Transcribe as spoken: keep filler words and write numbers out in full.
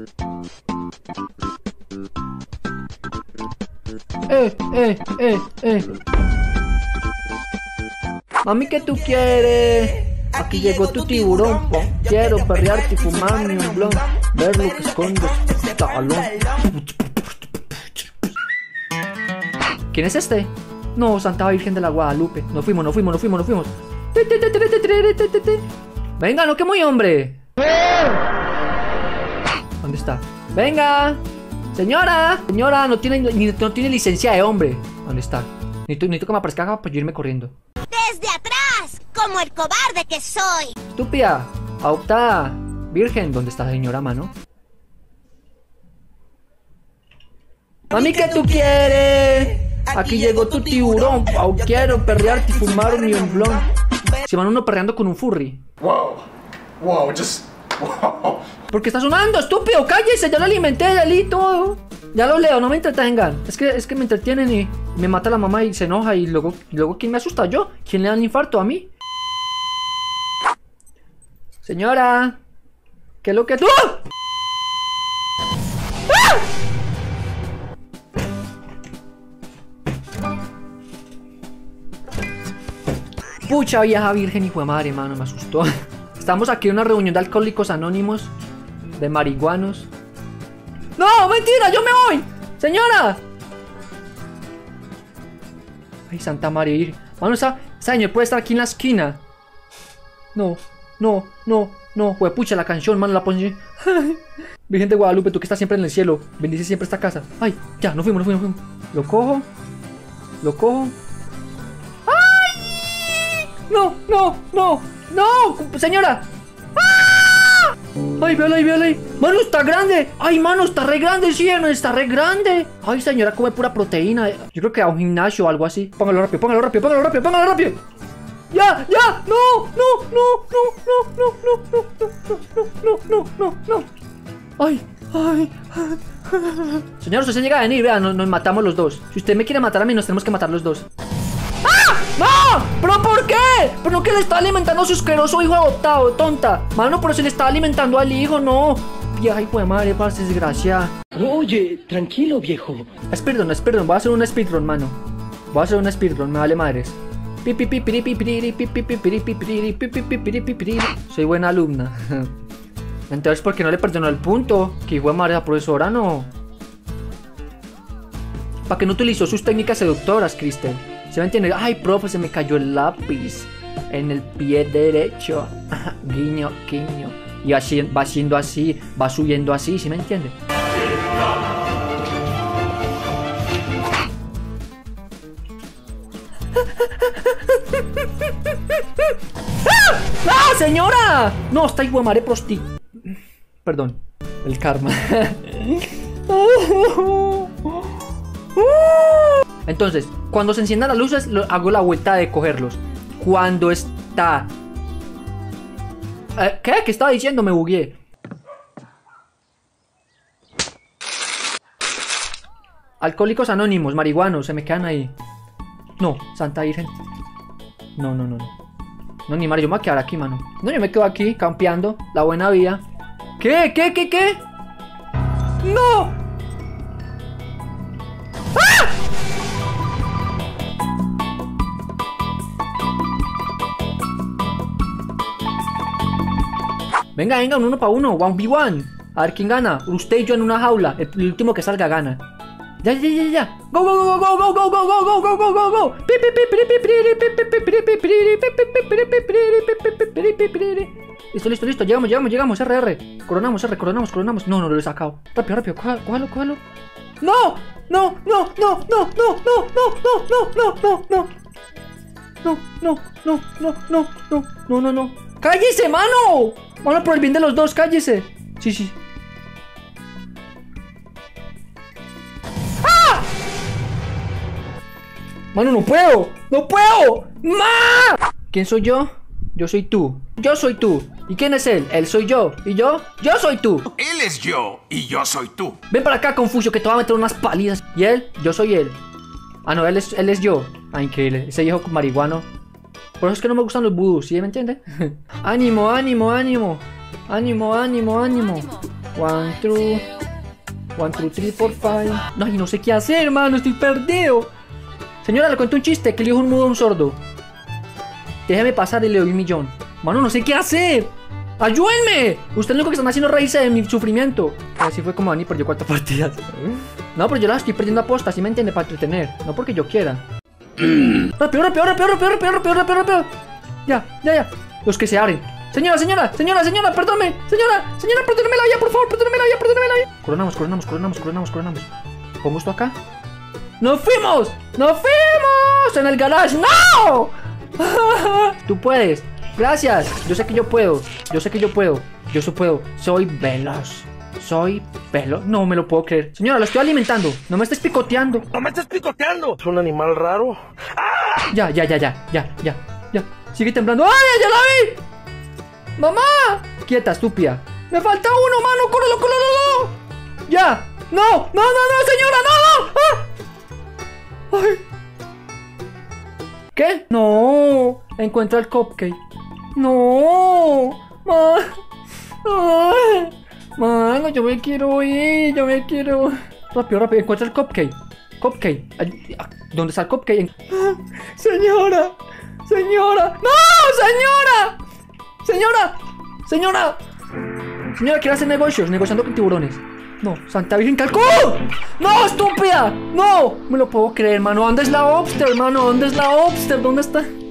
Eh, eh, eh, eh. Mami, ¿qué tú quieres? Aquí llegó tu tiburón, po. Quiero perrearte y fumarme un blon. Ver lo que esconde este talón. ¿Quién es este? No, Santa Virgen de la Guadalupe. Nos fuimos, nos fuimos, nos fuimos, nos fuimos. Venga, no que muy hombre. ¿Dónde está? Venga. Señora. Señora, no tiene, no tiene licencia de hombre. ¿Dónde está? Necesito, necesito que me aparezca para yo irme corriendo. Desde atrás, como el cobarde que soy. Estúpida, adoptada, virgen. ¿Dónde está la señora, mano? Mami, ¿qué tú quieres? Aquí llegó tu tiburón. Pau, quiero perrearte y fumar mi un blon. Se van uno perreando con un furry. Wow, wow, just wow. ¿Por qué está sonando, estúpido? Cállese, ya lo alimenté, ya leí todo. Ya lo leo, no me entretengan. Es que, es que me entretienen y me mata la mamá y se enoja. Y luego, luego ¿quién me asusta? ¿Yo? ¿Quién le da el infarto? ¿A mí? Señora, ¿qué es lo que tú? ¡Ah! Pucha vieja virgen, hijo de madre, mano, me asustó. Estamos aquí en una reunión de alcohólicos anónimos, de marihuanos. ¡No, mentira! ¡Yo me voy! ¡Señora! Ay, Santa María Virgen. Mano, esa, esa señor puede estar aquí en la esquina. No, no, no, no. Juepucha, la canción, mano, la pone. Virgen de Guadalupe, tú que estás siempre en el cielo, bendice siempre esta casa. Ay, ya, nos fuimos, nos fuimos, nos fuimos. Lo cojo. Lo cojo. ¡Ay! No, no, no, no, señora. ¡Ah! Ay, véala ahí, véala ahí. Mano, está grande. Ay, mano, está re grande, sí, está re grande. Ay, señora, come pura proteína. Yo creo que a un gimnasio o algo así. Póngalo rápido, póngalo rápido, póngalo rápido, póngalo rápido. ¡Ya! ¡Ya! ¡No! ¡No! ¡No! ¡No! ¡No! ¡No! ¡No! ¡No! ¡No! ¡No! ¡No! ¡Ay! ¡Ay! Señor, usted se llega a venir, vea, nos, nos matamos los dos. Si usted me quiere matar a mí, nos tenemos que matar los dos. ¡Ah! ¡No! ¿Pero por qué? ¿Pero que le está alimentando a su asqueroso hijo adoptado, tonta? Mano, pero se le está alimentando al hijo, no. Vieja hijo de madre, parce, desgraciada. Oye, tranquilo, viejo. Es perdón, es perdón, voy a hacer un speedrun, mano. Voy a hacer un speedrun, me vale madres. Soy buena alumna. Entonces, ¿por qué no le perdonó el punto? Que hijo de madre, la profesora no. ¿Para qué no utilizó sus técnicas seductoras, Kristen? ¿Se va a entender? Ay, profe, se me cayó el lápiz en el pie derecho. Guiño, guiño. Y así, va siendo así, va subiendo así, ¿sí me entiende? ¡Ah! ¡Ah, señora! No, está hijo de madre prosti... Perdón, el karma. Entonces, cuando se enciendan las luces, lo, hago la vuelta de cogerlos. Cuando está... Eh, ¿Qué? ¿Qué estaba diciendo? Me bugueé. Alcohólicos anónimos, marihuanos, se me quedan ahí. No, Santa Virgen. No, no, no, no. No, ni madre, yo me voy a quedar aquí, mano. No, yo me quedo aquí, campeando, la buena vida. ¿Qué? ¿Qué? ¿Qué? ¿Qué? ¡No! ¡Ah! Venga, venga, un uno para uno, one v one. A ver quién gana. Usted y yo en una jaula. El, el último que salga gana. Ya, ya, ya, ya. Go, go, go, go, go, go, go, go, go, go, go, go, go. Listo, listo, listo. Llegamos, llegamos, llegamos. R, R. Coronamos, R, coronamos, coronamos. No, no lo he sacado. Rápido, rápido. Cójalo, cójalo. No, no, no, no, no, no, no, no, no, no, no, no. No, no, no, no, no, no, no, no, no. ¡Cállese, mano! Mano, por el bien de los dos, cállese. Sí, sí. ¡Ah! Mano, no puedo. ¡No puedo! ¡Ma! ¿Quién soy yo? Yo soy tú. Yo soy tú. ¿Y quién es él? Él soy yo. ¿Y yo? Yo soy tú. Él es yo y yo soy tú. Ven para acá, Confucio, que te voy a meter unas palidas. ¿Y él? Yo soy él. Ah, no, él es, él es yo. Ah, increíble. Ese viejo marihuano. Por eso es que no me gustan los vudús, ¿sí me entiende? Ánimo, ánimo, ánimo. Ánimo, ánimo, ánimo. One, two. One, two, three, four, five. Ay, no sé qué hacer, hermano. Estoy perdido. Señora, le cuento un chiste. Que le dijo un mudo a un sordo. Déjeme pasar y le doy un millón. Mano, no sé qué hacer. ¡Ayúdenme! Usted es lo único que están haciendo reírse de mi sufrimiento. Así fue como Dani perdió cuatro partidas. No, pero yo las estoy perdiendo aposta, ¿sí me entiende? Para entretener. No porque yo quiera. Rápido, rápido, rápido, rápido, rápido, rápido, rápido, rápido. Ya, ya, ya. Los que se abren. Señora, señora, señora, señora, perdóname. Señora, señora, perdóneme la vida, por favor, perdóneme la vida, perdóneme la vida. Coronamos, coronamos, coronamos, coronamos, coronamos. Pongo esto acá. ¡Nos fuimos! ¡Nos fuimos! ¡En el garage! ¡No! Tú puedes. Gracias. Yo sé que yo puedo. Yo sé que yo puedo. Yo sí puedo. Soy veloz. Soy veloz. No me lo puedo creer. Señora, lo estoy alimentando. No me estés picoteando. ¡No me estés picoteando! ¿Es un animal raro? ¡Ah! Ya, ya, ya, ya, ya, ya, ya. Sigue temblando. ¡Ay, ya la vi! ¡Mamá! Quieta, estúpida. Me falta uno, mano. ¡Córrelo, córrelo! ¡Ya! ¡No! ¡No, no, no, señora! ¡No, no! ¡Ah! ¡Ay! ¿Qué? No. Encuentra el cupcake. No. Man. Ay. Mano, yo me quiero ir. Yo me quiero. Rápido, rápido. Encuentra el cupcake. Cupcake. ¿Dónde está el cupcake? Señora. Señora. ¡No! ¡Señora! Señora. Señora. Señora, quiere hacer negocios. Negociando con tiburones. No, Santa Virgen Calcú. ¡No, estúpida! ¡No! Me lo puedo creer, hermano. ¿Dónde es la Obster, hermano? ¿Dónde es la Obster? ¿Dónde está?